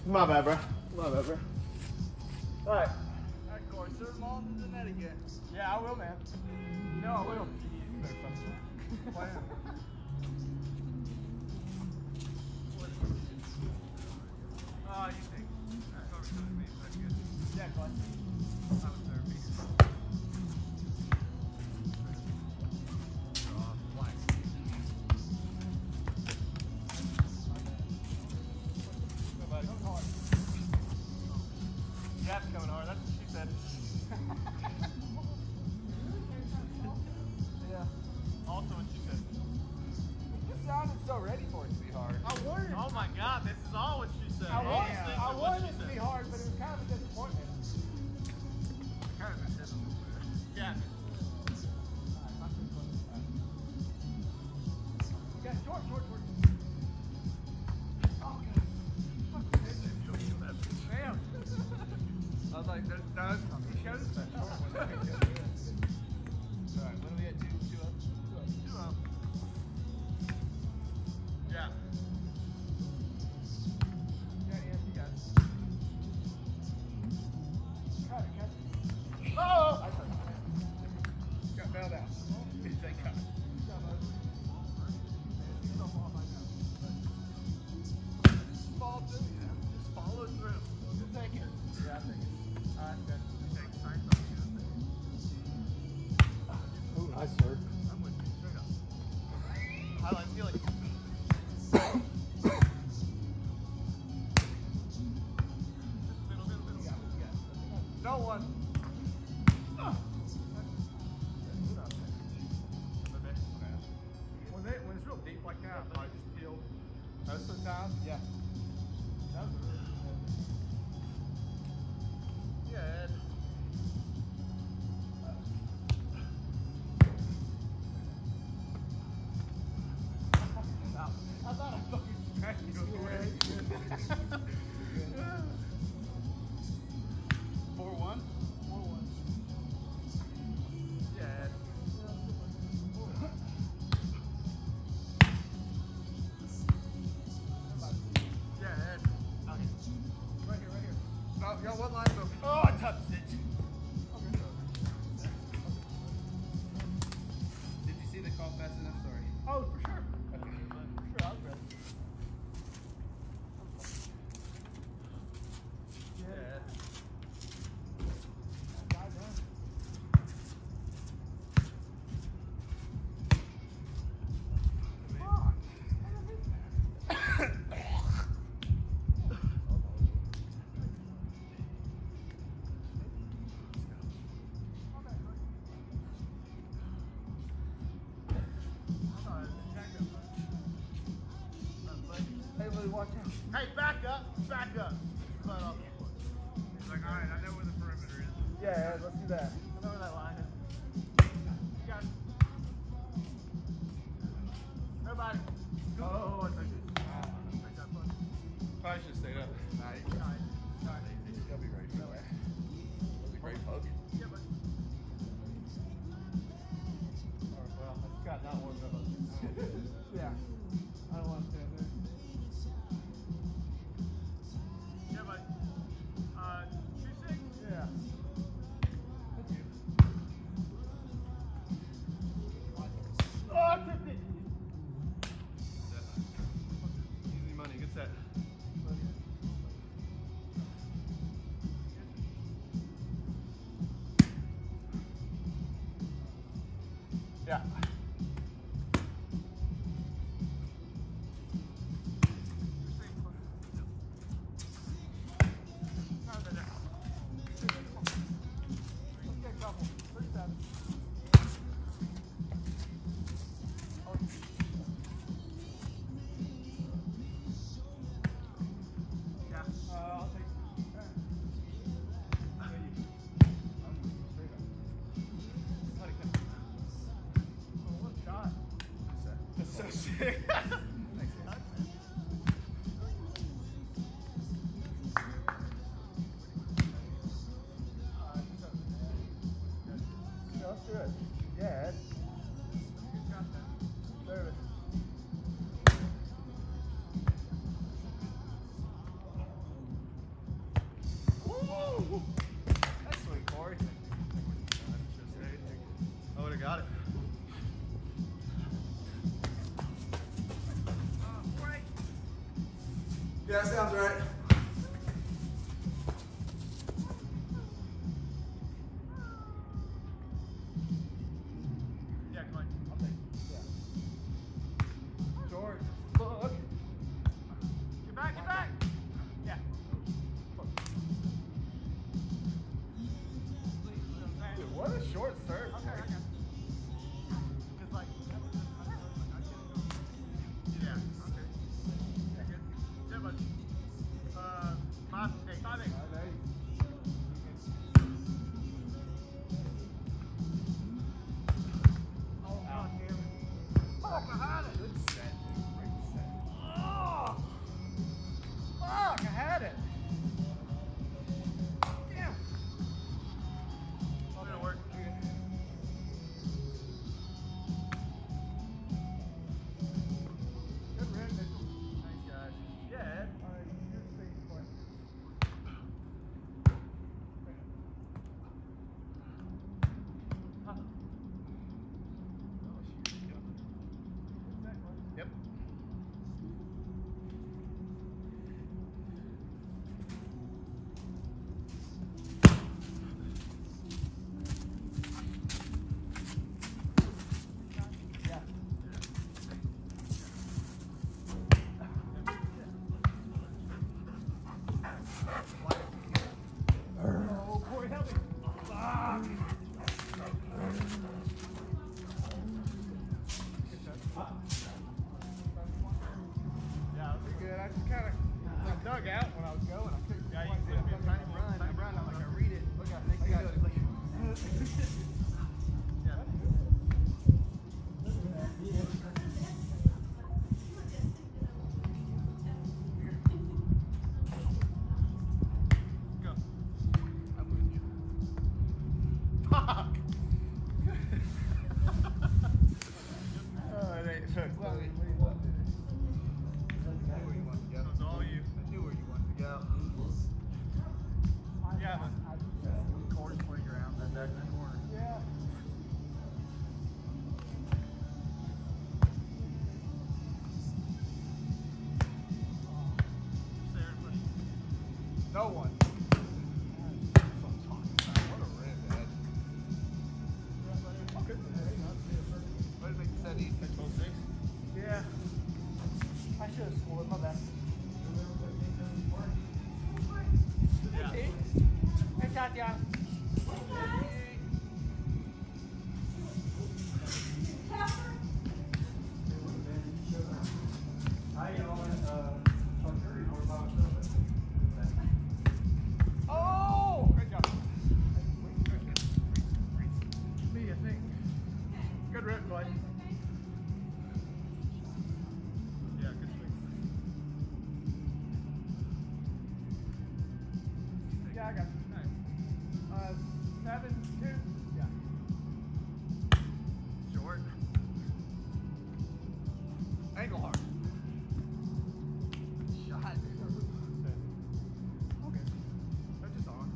My bad, bro. My bad, bro. All right. All right, Cory, serve them all into the net again. Yeah, I will, man. You know I will. You better fucking plan. Oh, you think? Cory's doing me. That's good. Yeah, Clay. I would serve me. Jab's coming hard. That's what she said. Yeah. Also what she said. You sounded so ready for it to be hard. I wanted. Oh my God! This is all what she said. I All these things I are what wanted she it to said. be hard, but it was kind of a disappointment. Kind of a disappointment. Yeah. You got short. Oh, damn. I was like, he showed us that short one. Alright, what do we at? Two up? Two up. Yeah. Yeah, you got it. Cut it. Oh! I thought got bailed out. Thank God. Fall through, just follow through. Just take it. Yeah, I think it. Alright, good. Take sight on you. Ooh, nice, sir. I'm with you, straight up. How do I feel like? No one. When it's real deep like that, I just peeled most of the time. Yeah. That was really good. Yeah, Ed. I thought I fucking smacked you over it. 4-1? 4-1. Yeah, Ed. Yeah, Ed. Okay. Right here. Oh, y'all, what line's open? Oh, I touched it. Did you see the call fast enough? Sorry. Oh, for sure. Okay. For sure, I was ready. Yeah. Hey, Lou, watch out. Hey, back up. Back up. Right off the floor. He's like, alright, I know where the perimeter is. Yeah, let's do that. I know where that line is. You got it. Everybody. Oh, I took it. Probably should have stayed up. Nah, you'll be ready for that. You'll be great, folks. Yeah, but. Well, I just got not warmed up. Yeah. I don't want to stand there. Yeah, but. 2-6? Yeah. That's you. Oh, I tripped it. Easy money, good set. Yeah. Yeah, sounds right. Yeah, come on. I'll take it. Yeah. George, look. Get back, get back. Yeah. Dude, what a short serve. Okay, I got it. It's like, yeah, okay. Yeah, good. Yeah, but, 5, 8. 5, 8. Oh, God damn it. Fuck, I had it. Good set, dude. Great set. Oh! Fuck, I had it. Damn. Oh, didn't work. Good rip, Mitchell. Thanks, guys. Yeah, Ed. All right, here's the thing for you. Huh. Yep. Yeah. Oh, Cory, help me. Fuck. Yeah, that was pretty good. I just kind of dug out when I was going. I couldn't. Yeah, you can see me tiny run. I run. I'm like, I read it. Look at it. I got it. Yeah. Go. I'm with you. Fuck. Oh, it ain't hooked, buddy. I knew where you wanted to go. That was all you. I knew where you wanted to go. Yeah, but Cory's playground. That back in the corner. Yeah. Just there and push. No one. That's what I'm talking about. What a rip, Ed. Okay. Way to make the set easy. 12-6. Yeah. I should have scored. My bad. Yeah. Hey, Tatiana. Oh! Great job. Me, I think. Good rip, Clay. Yeah, good swing. Yeah, I got you. Nice. 7-2. Yeah. Short. Angle hard. Shot. Okay. That's just on.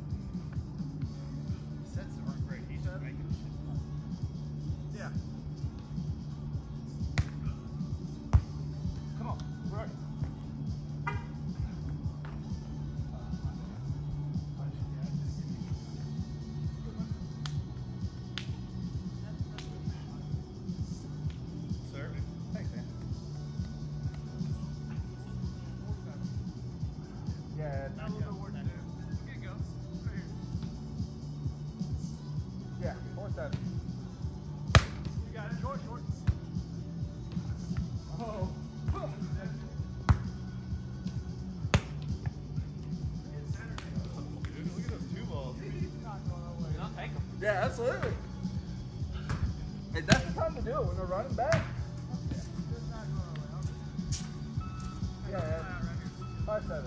Sets aren't great. He's just making shit. Yeah. Come on. We're ready. Sir? Thanks, man. Yeah, got a little bit of work to do. Here you go. Right here. Yeah, 4-7. You got it. Short, short. Oh. Dude, look at those two balls. Not going away. I'll take them. Yeah, absolutely. Hey, that's the time to do it when they're running back. Just not going away. Yeah, Right 5-7.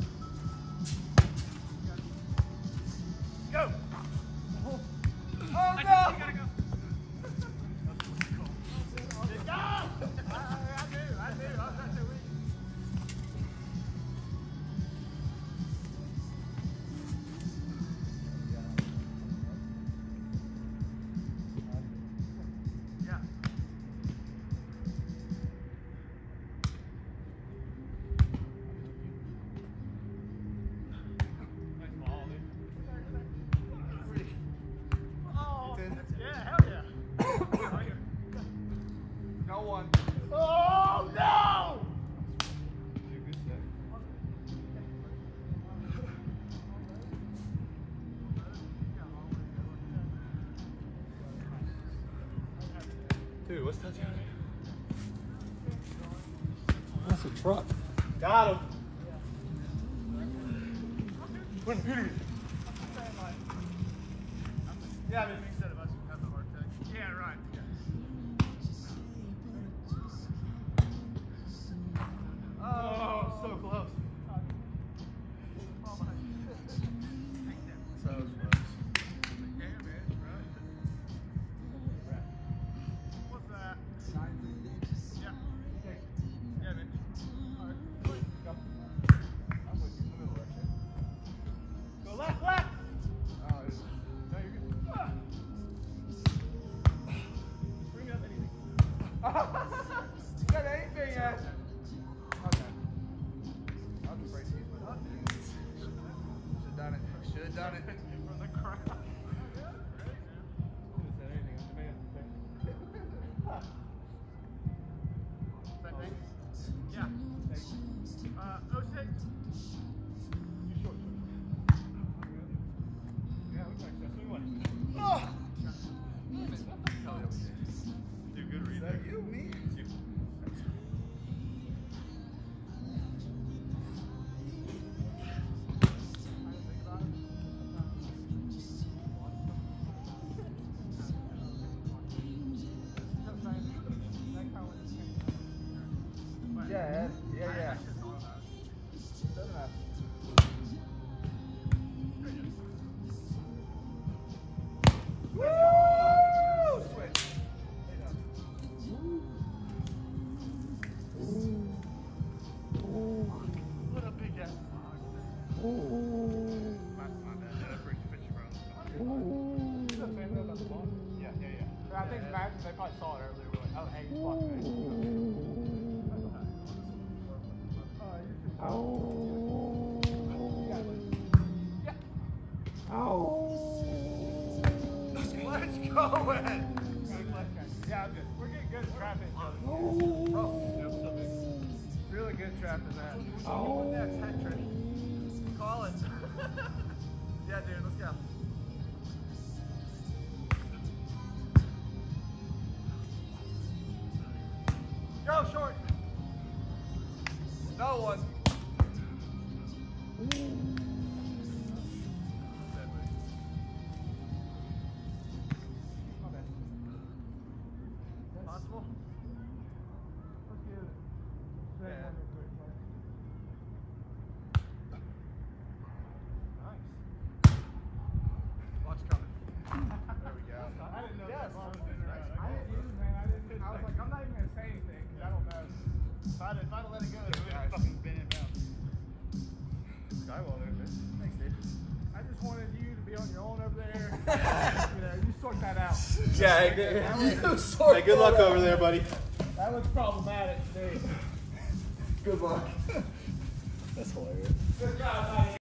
Go! Oh You no! gotta go. Go! I do. I was right there with you. Yeah. what's touchdown? That's a truck. Got him. When Peter. Yeah, I mean, you said about you have the hard tech. Yeah, right. Yeah. Oh, so close. So close. Yeah, man, right. What's that? Yeah. Yeah, man. All right. Go. I'm with you in the middle right there. Go left, left. Oh, no, you're good. Bring up anything. Got anything yet? Okay. I'll just break you. Should've done it. Should've done it. From the crowd. Could've said anything on demand. Same thing? Yeah. 06. You short. Yeah, we can access. Swing one. Oh! Damn it. What the hell did we do? Do good read Is there. that you, me? It's you. Yeah, yeah. 7.5. Woo! Switch. What a big ass. That's my bad. That's pretty fishy, bro. Yeah. I think imagine they probably saw it earlier. We're like, oh, hey, he's walking in. Let's go, Ed. Yeah, I'm good. We're getting good at trapping each other. Really good trapping that. What's next? Head trick. Call it. Yeah, dude, let's go. Go short. No one. Possible? Let's get it. Yeah. Nice. Watch coming. There we go. I didn't know Yes. that ball was in there. I didn't use, man. I was like, I'm not even going to say anything because I don't know. If I'd have let it go, it would have fucking been in bounds. Skywall there, man. Thanks, dude. I just wanted you to be on your own over there. You sort that out. Yeah, good luck over there, buddy. That looks problematic, dude. Good luck. That's hilarious. Good job, buddy.